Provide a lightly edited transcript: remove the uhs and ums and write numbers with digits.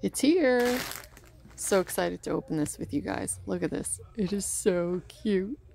It's here. So excited to open this with you guys. Look at this. It is so cute.